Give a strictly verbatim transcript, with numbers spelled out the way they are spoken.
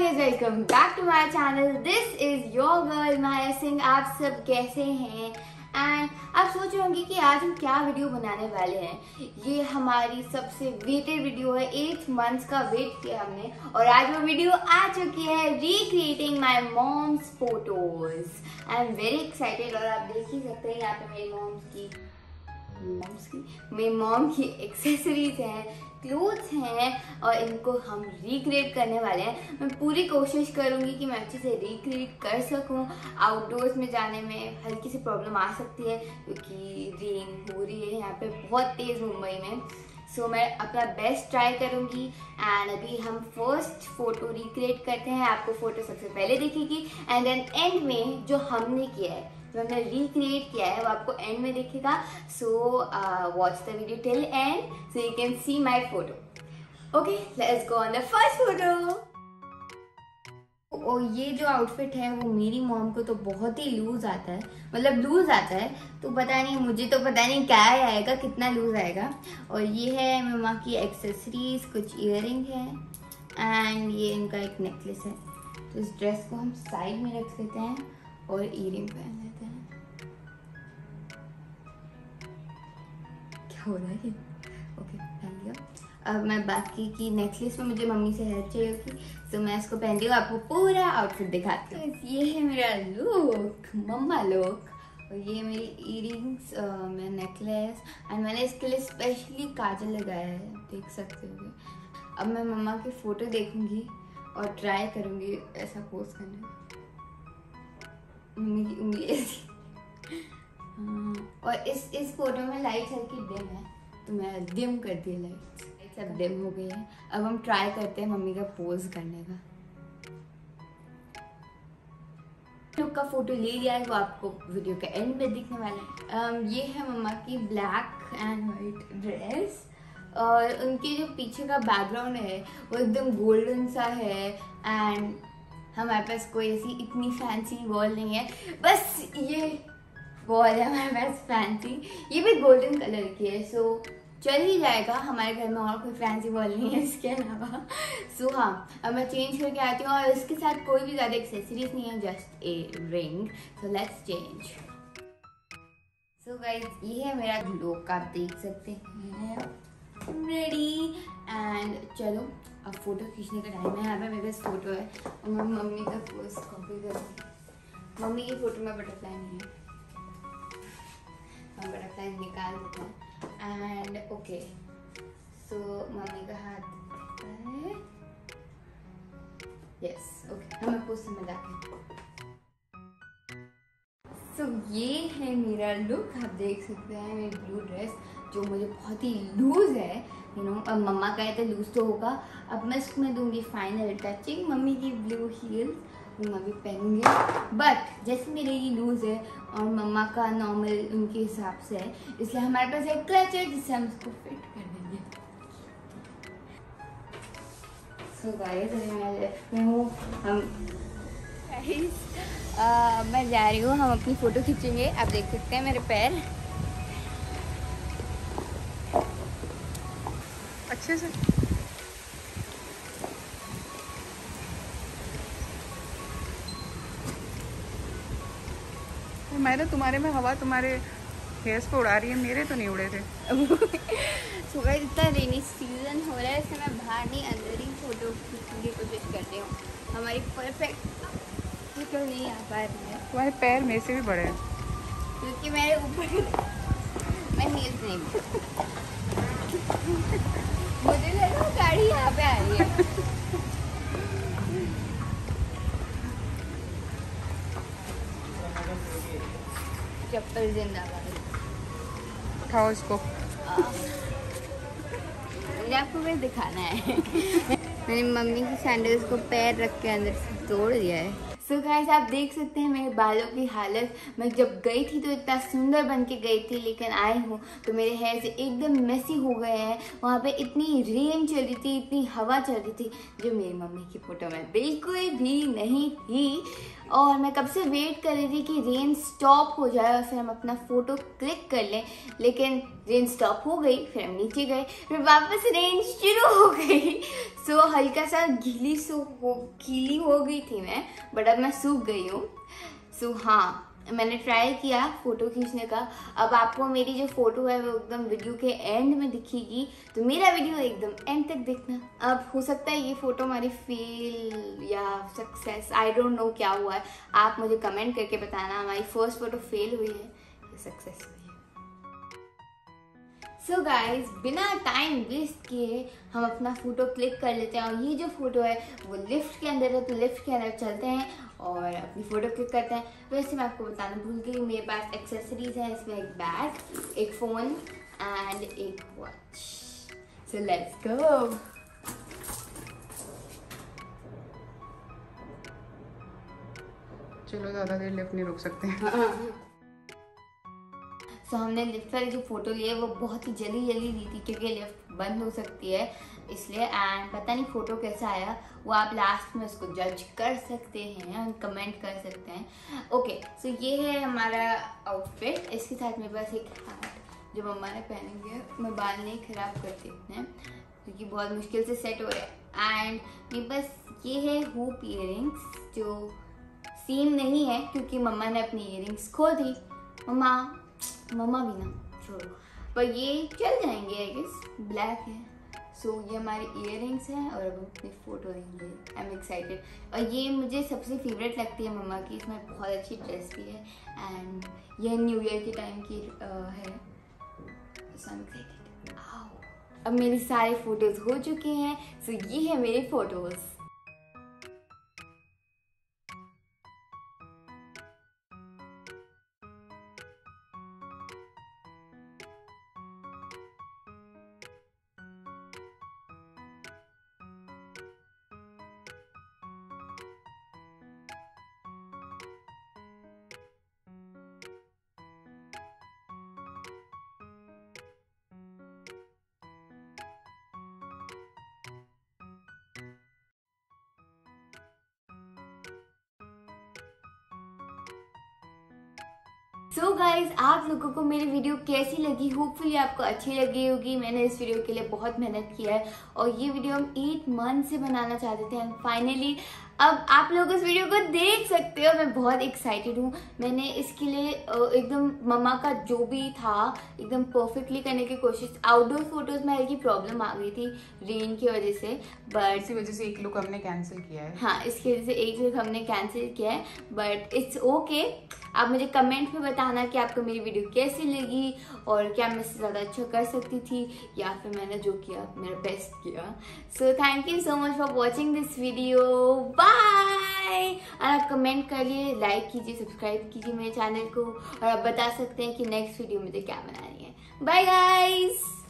guys, welcome back to my channel. This is your girl माया सिंह। आप सब कैसे हैं? एंड आप सोच रहे होंगे कि आज हम क्या वीडियो बनाने वाले हैं। ये हमारी सबसे वेटेड वीडियो है। एट मंथ्स का वेट किया हमने और आज वो वीडियो आ चुकी है, recreating my mom's photos. I am very excited और आप देख ही सकते हैं यहाँ पे मेरी मॉम्स की मॉम्स की मेरी मॉम की एक्सेसरीज हैं, क्लोथ्स हैं और इनको हम रिक्रिएट करने वाले हैं। मैं पूरी कोशिश करूंगी कि मैं अच्छे से रिक्रिएट कर सकूं। आउटडोर्स में जाने में हल्की सी प्रॉब्लम आ सकती है क्योंकि रेन हो रही है यहाँ पे बहुत तेज़ मुंबई में। सो so, मैं अपना बेस्ट ट्राई करूंगी। एंड अभी हम फर्स्ट फोटो रिक्रिएट करते हैं। आपको फोटो सबसे पहले दिखेगी एंड देन एंड में जो हमने किया है, जो हमने रिक्रिएट किया है, वो आपको एंड में दिखेगा। So watch the video till end so you can see my photo. Okay, let's go on the first photo. और ये जो आउटफिट है वो मेरी मॉम को तो बहुत ही लूज आता है, मतलब लूज आता है तो पता नहीं, मुझे तो पता नहीं क्या आएगा, कितना लूज आएगा। और ये है मम्मा की एक्सेसरीज, कुछ इयररिंग है एंड ये इनका एक नेकलेस है। तो इस ड्रेस को हम साइड में रख देते हैं और इयररिंग पहन लेते हैं। क्या हो रहा है? ओके, पहन लिया। अब मैं बाकी की नेकलेस में मुझे मम्मी से हेल्प चाहिए होगी, तो मैं इसको पहन रही हूँ, आपको पूरा आउटफिट दिखाती हूँ। तो ये है मेरा लुक, मम्मा लुक। और ये मेरी इयररिंग्स, मेरा नेकलेस एंड मैंने इसके लिए स्पेशली काजल लगाया है, देख सकते हो। अब मैं मम्मा की फोटो देखूंगी और ट्राई करूंगी ऐसा पोज करने में। मम्मी की उंगली ऐसी। और इस इस फोटो में लाइट हल्की डिम है तो मैं डिम कर दी लाइट, सब डिम हो गई है। अब हम ट्राई करते हैं मम्मी का पोज करने का। लुक का फोटो ले लिया है, वो आपको वीडियो के एंड में दिखने वाला है। um, ये है मम्मा की ब्लैक एंड वाइट ड्रेस और उनके जो पीछे का बैकग्राउंड है वो एकदम गोल्डन सा है। एंड हमारे पास कोई ऐसी इतनी फैंसी वॉल नहीं है, बस ये वॉल है हमारे पास फैंसी, ये भी गोल्डन कलर की है। सो चल ही जाएगा, हमारे घर में और कोई फैंसी वॉल नहीं है इसके अलावा। सो so, हाँ, अब मैं चेंज करके आती हूँ और इसके साथ कोई भी ज़्यादा एक्सेसरीज नहीं है, just a ring. So let's change. So guys, ये है मेरा लुक, आप देख सकते हैं, रेडी। एंड चलो अब फोटो खींचने का टाइम है। यहाँ पे मेरे पास फोटो है और मैं मम्मी का पोस्ट कॉपी करूँगी। मम्मी की फोटो में बटरफ्लाई नहीं है, हम बटरफ्लाई निकाल देते हैं। एंड ओके, सो मम्मी का हाथ है, यस ओके, हमें पोस्ट में जाके। सो ये है मेरा लुक, आप देख सकते हैं। मेरी ब्लू ड्रेस जो मुझे बहुत ही लूज है, यू नो। अब मम्मा का है तो लूज तो होगा। अब मैं इसमें दूंगी फाइनल टचिंग। मम्मी की ब्लू हील मैं भी पहनूंगी, बट जैसे मेरे ये लूज है और मम्मा का नॉर्मल उनके हिसाब से है, इसलिए हमारे पास एक क्लच है जिससे हम इसको फिट कर देंगे। सो गाइस, मैं लेफ्ट में हूँ, हम आ, मैं जा रही हूँ, हम अपनी फोटो खींचेंगे। आप देख सकते हैं मेरे पैर अच्छे से। मैंने तुम्हारे में हवा तुम्हारे हेयर्स पे उड़ा रही है, मेरे तो नहीं उड़े थे। सुबह इतना रेनी सीजन हो रहा है, इससे मैं बाहर नहीं अंदर ही फोटो खींचने की कोशिश करती हूँ। हमारी परफेक्ट फोटो नहीं आ पा रही है। तुम्हारे पैर मेरे से भी बड़े हैं क्योंकि मेरे ऊपर मैं हील्स नहीं मुझे लगा गाड़ी यहाँ पे आ रही है। चप्पल जिंदाबाद। उठाओ इसको, मुझे आपको बस दिखाना है। मैंने मम्मी की सैंडल्स को पैर रख के अंदर से तोड़ दिया है। सो सो गाइस आप देख सकते हैं मेरे बालों की हालत। मैं जब गई थी तो इतना सुंदर बन के गई थी, लेकिन आई हूँ तो मेरे हेयर से एकदम मेसी हो गए हैं। वहाँ पे इतनी रेन चल रही थी, इतनी हवा चल रही थी, जो मेरी मम्मी की फोटो में बिल्कुल भी नहीं थी। और मैं कब से वेट कर रही थी कि रेन स्टॉप हो जाए और फिर हम अपना फोटो क्लिक कर लें, लेकिन रेन स्टॉप हो गई। फिर हम नीचे गए, फिर वापस रेन शुरू हो गई। सो so, हल्का सा गीली सो हो गीली हो गई थी मैं, बट अब मैं सूख गई हूँ। सो so, हाँ, मैंने ट्राई किया फोटो खींचने का। अब आपको मेरी जो फोटो है वो एकदम वीडियो के एंड में दिखेगी, तो मेरा वीडियो एकदम एंड तक देखना। अब हो सकता है ये फोटो हमारी फेल या सक्सेस, आई डोंट नो क्या हुआ है। आप मुझे कमेंट करके बताना हमारी फर्स्ट फोटो फेल हुई है या सक्सेस हुई है। सो so गाइज, बिना टाइम वेस्ट किए हम अपना फोटो क्लिक कर लेते हैं। और ये जो फोटो है वो लिफ्ट के अंदर है, तो लिफ्ट के अंदर चलते हैं और अपनी फोटो क्लिक करते हैं। वैसे मैं आपको बताना भूल गई, मेरे पास एक्सेसरीज है। इसमें एक बैग, एक फोन एंड एक वॉच। So let's go. चलो, ज़्यादा देर लिफ्ट नहीं रुक सकते हैं। तो so, हमने लिफ्ट वाली जो फोटो ली है वो बहुत ही जल्दी जल्दी ली थी, क्योंकि लिफ्ट बंद हो सकती है इसलिए। एंड पता नहीं फोटो कैसा आया, वो आप लास्ट में उसको जज कर सकते हैं और कमेंट कर सकते हैं। ओके, सो so ये है हमारा आउटफिट। इसके साथ मेरे पास एक हैट जो मम्मा ने पहनी है। मैं बाल नहीं खराब करती इतने, क्योंकि बहुत मुश्किल से सेट हो रहे हैं। एंड मेरे पास ये है हुप ईयरिंग्स, जो सीन नहीं है क्योंकि मम्मा ने अपनी ईयरिंग्स खो दी। मम्मा मम्मा भी ना छोड़ो, पर ये चल जाएंगे आई गेस, ब्लैक है। सो so, ये हमारी इयररिंग्स हैं और अब हम अपनी फोटो लेंगे। I am excited. और ये मुझे सबसे फेवरेट लगती है मम्मा की, इसमें बहुत अच्छी ड्रेस भी है एंड ये न्यू ईयर के टाइम की uh, है। so, I'm excited. अब मेरी सारे फोटोज हो चुके हैं। सो so, ये है मेरे फोटोज। सो so गाइज, आप लोगों को मेरी वीडियो कैसी लगी? होपफुली आपको अच्छी लगी होगी। मैंने इस वीडियो के लिए बहुत मेहनत किया है और ये वीडियो हम एट मंथ से बनाना चाहते थे एंड फाइनली अब आप लोग इस वीडियो को देख सकते हो। मैं बहुत एक्साइटेड हूँ। मैंने इसके लिए एकदम मम्मा का जो भी था एकदम परफेक्टली करने की कोशिश। आउटडोर फोटोज में हल्की प्रॉब्लम आ गई थी रेन की वजह से, बट इसी वजह से एक लुक हमने कैंसिल किया है। हाँ, इसकी वजह से एक लुक हमने कैंसिल किया है, बट इट्स ओके। आप मुझे कमेंट में बताना कि आपको मेरी वीडियो कैसी लगी और क्या मैं इससे ज़्यादा अच्छा कर सकती थी या फिर मैंने जो किया मेरा बेस्ट किया। So thank you so much for watching this video. Bye. और आप कमेंट करिए, लाइक कीजिए, सब्सक्राइब कीजिए मेरे चैनल को और आप बता सकते हैं कि नेक्स्ट वीडियो मुझे क्या बनानी है। Bye guys.